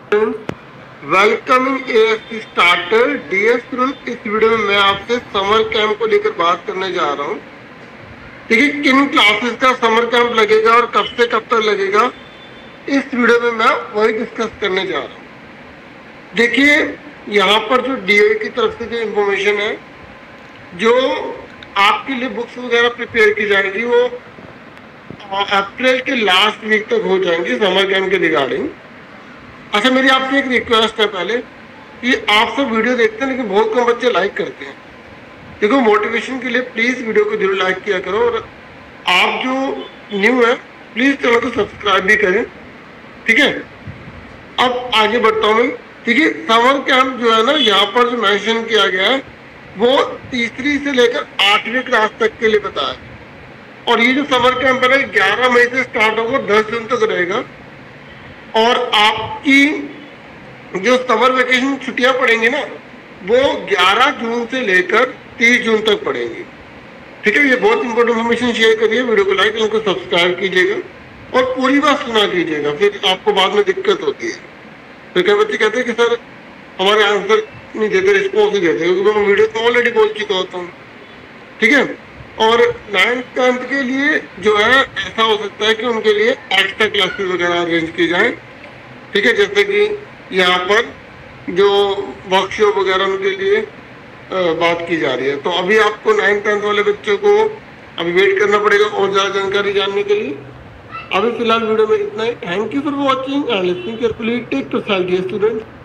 Welcome in ASC starter. Dear student, इस video में मैं आपसे समर कैंप को लेकर बात करने जा रहा हूँ। ठीक है, किन क्लासेस का समर कैंप लगेगा और कब से कब तक लगेगा, इस वीडियो में मैं वही डिस्कस करने जा रहा हूँ। देखिए, यहाँ पर जो डीओ की तरफ से जो इंफॉर्मेशन है, जो आपके लिए बुक्स वगैरह प्रिपेयर की जाएगी, वो अप्रैल के लास्ट वीक तक हो जाएंगी समर कैंप के रिगार्डिंग। अच्छा, मेरी आपसे एक रिक्वेस्ट है पहले कि आप सब वीडियो देखते हैं लेकिन बहुत कम बच्चे लाइक करते हैं। देखो, मोटिवेशन के लिए प्लीज वीडियो को जरूर लाइक किया करो, और आप जो न्यू है प्लीज चैनल को सब्सक्राइब भी करें। ठीक है, अब आगे बढ़ता हूँ मैं। ठीक है, समर कैंप जो है ना, यहाँ पर जो मेंशन किया गया है वो तीसरी से लेकर 8वीं क्लास तक के लिए बताया है। और ये जो समर कैंप है ना, 11 मई से स्टार्ट होगा, 10 जून तक रहेगा। और आपकी जो समर वेकेशन छुट्टियां पड़ेंगी ना, वो 11 जून से लेकर 30 जून तक पड़ेंगी। ठीक है, ये बहुत इंपॉर्टेंट इन्फॉर्मेशन शेयर करिए, वीडियो को लाइक, चैनल को सब्सक्राइब कीजिएगा और पूरी बात सुना कीजिएगा, फिर आपको बाद में दिक्कत होती है। तो कई बच्चे कहते हैं कि सर हमारे आंसर नहीं देते, रिस्पॉन्स नहीं देते, क्योंकि मैं वीडियो तो ऑलरेडी बोल चुका होता हूँ। ठीक है, और 9th 10th के लिए जो है ऐसा हो सकता है कि उनके लिए एक्स्ट्रा क्लासेस वगैरह अरेंज की जाए। ठीक है, जैसे कि यहाँ पर जो वर्कशॉप वगैरह उनके लिए बात की जा रही है। तो अभी आपको 9th 10th वाले बच्चों को अभी वेट करना पड़ेगा और ज़्यादा जानकारी जानने के लिए। अभी फिलहाल वीडियो में इतना ही। Thank you for watching and listening carefully. Take to side dear student.